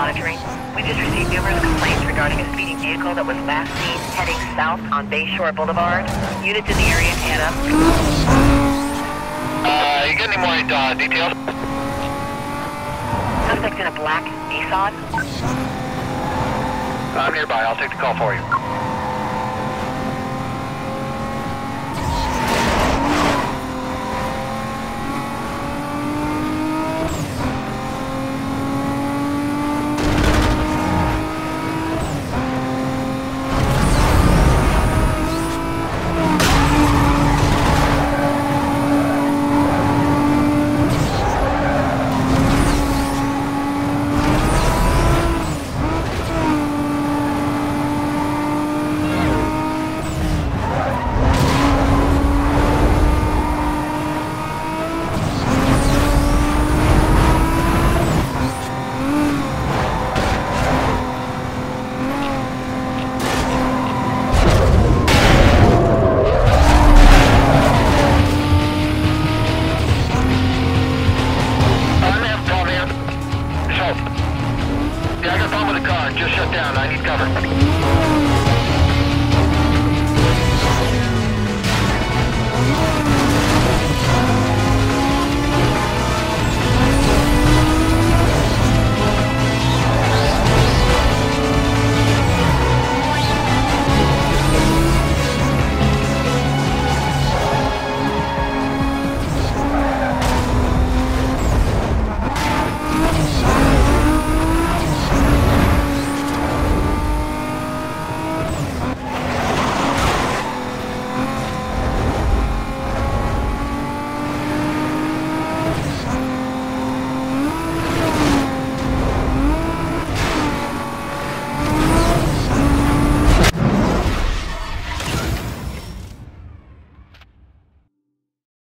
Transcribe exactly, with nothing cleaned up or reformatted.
monitoring. We just received numerous complaints regarding a speeding vehicle that was last seen heading south on Bayshore Boulevard. Units in the area can head up. Uh, you got any more uh, details? Suspect in a black Nissan. I'm nearby. I'll take the call for you. Yeah, I got a problem with the car. Just shut down. I need cover.